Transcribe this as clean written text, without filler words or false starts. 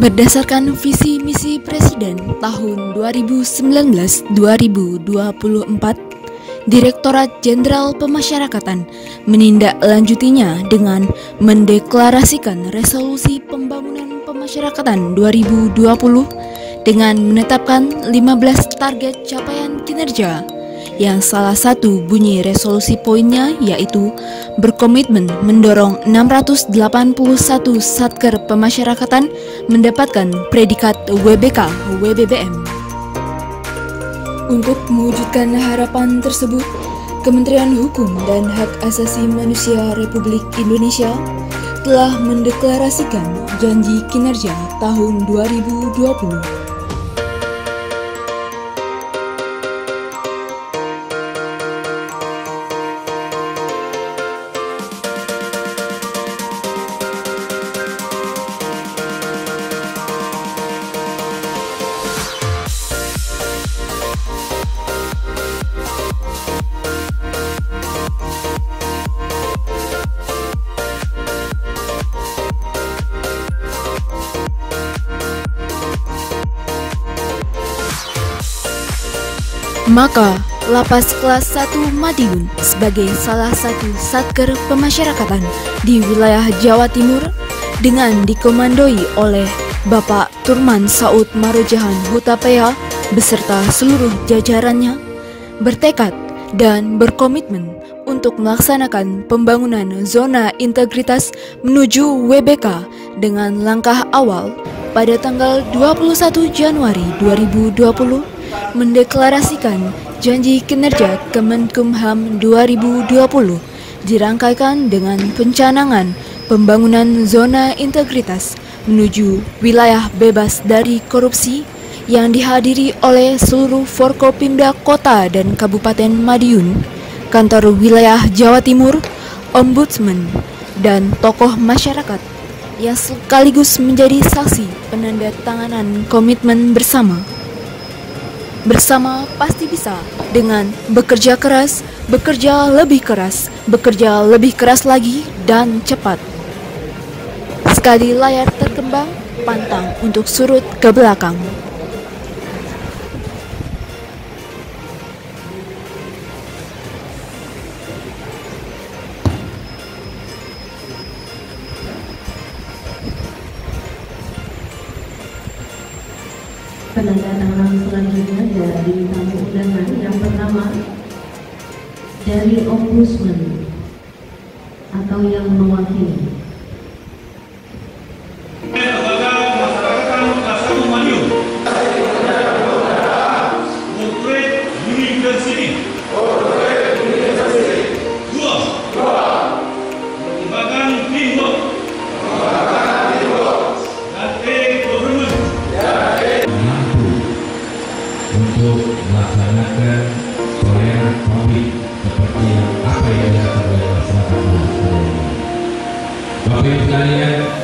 Berdasarkan visi misi Presiden tahun 2019-2024, Direktorat Jenderal Pemasyarakatan menindaklanjutinya dengan mendeklarasikan Resolusi Pembangunan Pemasyarakatan 2020 dengan menetapkan 15 target capaian kinerja, yang salah satu bunyi resolusi poinnya yaitu berkomitmen mendorong 681 satker pemasyarakatan mendapatkan predikat WBK/WBBM. Untuk mewujudkan harapan tersebut, Kementerian Hukum dan Hak Asasi Manusia Republik Indonesia telah mendeklarasikan janji kinerja tahun 2020. Maka, Lapas Kelas 1 Madiun sebagai salah satu satker pemasyarakatan di wilayah Jawa Timur dengan dikomandoi oleh Bapak Turman Saud Marojahan Hutapea beserta seluruh jajarannya bertekad dan berkomitmen untuk melaksanakan pembangunan zona integritas menuju WBK dengan langkah awal pada tanggal 21 Januari 2020 mendeklarasikan janji kinerja Kemenkumham 2020 dirangkaikan dengan pencanangan pembangunan zona integritas menuju wilayah bebas dari korupsi yang dihadiri oleh seluruh Forkopimda Kota dan Kabupaten Madiun, kantor wilayah Jawa Timur, ombudsman, dan tokoh masyarakat yang sekaligus menjadi saksi penandatanganan komitmen bersama. Bersama pasti bisa dengan bekerja keras, bekerja lebih keras lagi dan cepat. Sekali layar terkembang, pantang untuk surut ke belakang. Penandatanganan selanjutnya dari tamu undangan yang pertama dari ombudsman atau yang mewakili. Untuk melaksanakan toleran COVID seperti apa yang dilakukan oleh masyarakat. Bapak Ibu sekalian,